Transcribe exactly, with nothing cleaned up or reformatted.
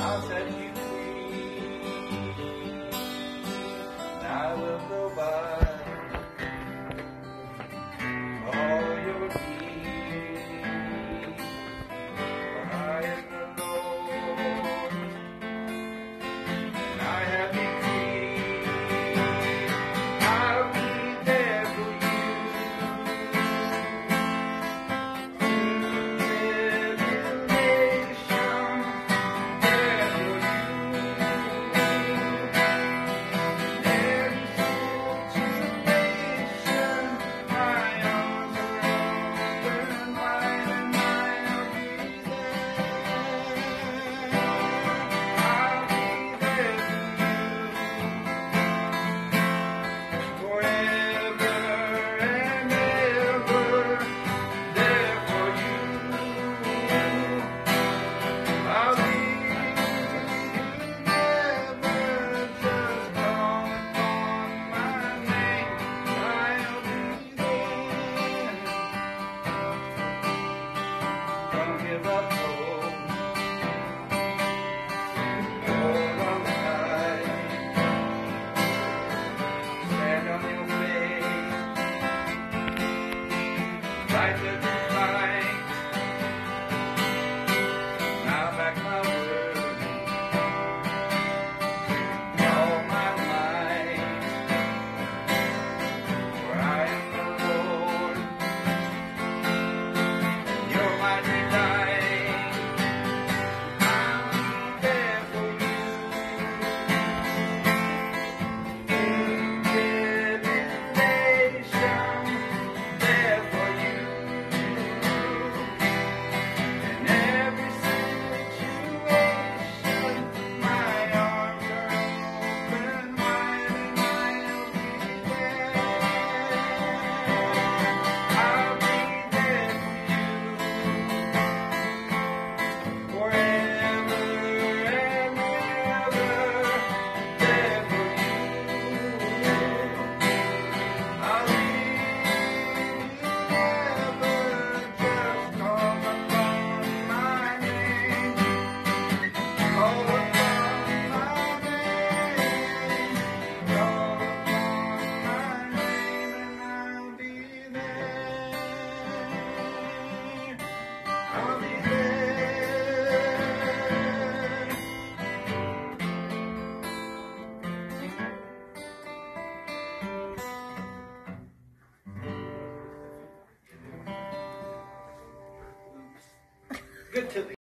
I'll set you free. I will provide all your needs. For I am the Lord, and I have decreed I'll be there for you. Don't give up hope. Hold on tight. Stand on your faith. Fight the good fight. Now back my word. All my might. For I am the Lord. You're my delight. I'll be there for you. In tribulation, there for you. In every situation, my arms are open wide and I'll be there. I'll be there for you. Forever and ever, there for you. I'll leave you never, just call upon my name. Call upon my name. Call upon my name and I'll be there. I'll be there. Good to